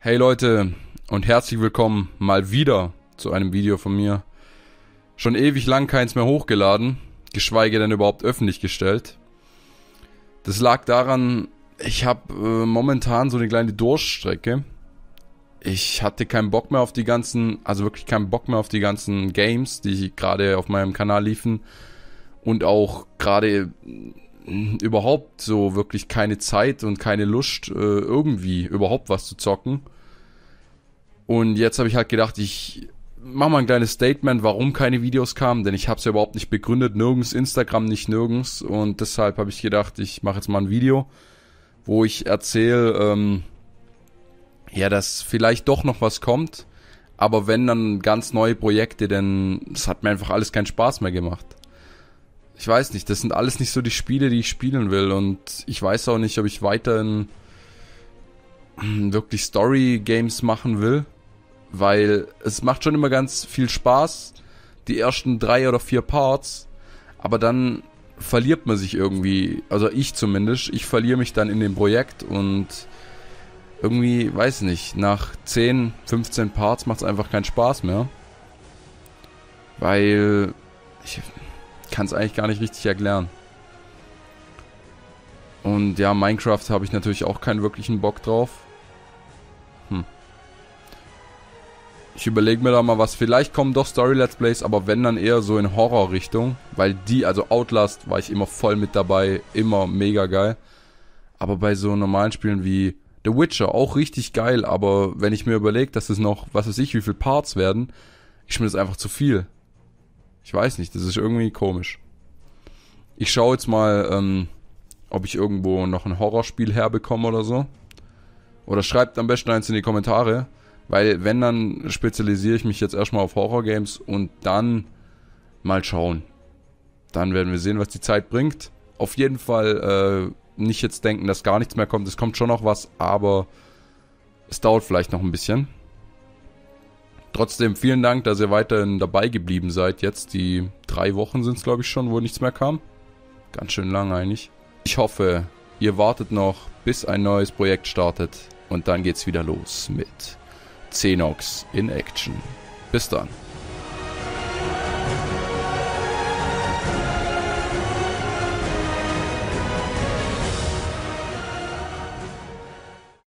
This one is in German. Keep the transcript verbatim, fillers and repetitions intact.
Hey Leute und herzlich willkommen mal wieder zu einem Video von mir. Schon ewig lang keins mehr hochgeladen, geschweige denn überhaupt öffentlich gestellt. Das lag daran, ich habe äh, momentan so eine kleine Durststrecke. Ich hatte keinen Bock mehr auf die ganzen, also wirklich keinen Bock mehr auf die ganzen Games, die gerade auf meinem Kanal liefen. Und auch gerade überhaupt so wirklich keine Zeit und keine Lust, äh, irgendwie überhaupt was zu zocken. Und jetzt habe ich halt gedacht, ich mache mal ein kleines Statement, warum keine Videos kamen, denn ich habe es ja überhaupt nicht begründet, nirgends, Instagram nicht nirgends. Und deshalb habe ich gedacht, ich mache jetzt mal ein Video, wo ich erzähle, ähm, ja, dass vielleicht doch noch was kommt, aber wenn, dann ganz neue Projekte, denn es hat mir einfach alles keinen Spaß mehr gemacht. Ich weiß nicht, das sind alles nicht so die Spiele, die ich spielen will, und ich weiß auch nicht, ob ich weiterhin wirklich Story-Games machen will, weil es macht schon immer ganz viel Spaß, die ersten drei oder vier Parts, aber dann verliert man sich irgendwie, also ich zumindest, ich verliere mich dann in dem Projekt und irgendwie, weiß nicht, nach zehn, fünfzehn Parts macht es einfach keinen Spaß mehr, weil ich kann es eigentlich gar nicht richtig erklären. Und ja, Minecraft habe ich natürlich auch keinen wirklichen Bock drauf. Hm. Ich überlege mir da mal was. Vielleicht kommen doch Story-Let's Plays, aber wenn, dann eher so in Horror-Richtung. Weil die, also Outlast war ich immer voll mit dabei. Immer mega geil. Aber bei so normalen Spielen wie The Witcher auch richtig geil. Aber wenn ich mir überlege, dass es noch, was weiß ich, wie viele Parts werden, ist mir das einfach zu viel. Ich weiß nicht, das ist irgendwie komisch. Ich schaue jetzt mal, ähm, ob ich irgendwo noch ein Horrorspiel herbekomme oder so. Oder schreibt am besten eins in die Kommentare. Weil wenn, dann spezialisiere ich mich jetzt erstmal auf Horror-Games und dann mal schauen. Dann werden wir sehen, was die Zeit bringt. Auf jeden Fall äh, nicht jetzt denken, dass gar nichts mehr kommt. Es kommt schon noch was, aber es dauert vielleicht noch ein bisschen. Trotzdem vielen Dank, dass ihr weiterhin dabei geblieben seid. Jetzt die drei Wochen sind es, glaube ich, schon, wo nichts mehr kam. Ganz schön lang eigentlich. Ich hoffe, ihr wartet noch, bis ein neues Projekt startet. Und dann geht's wieder los mit Xenox in Action. Bis dann.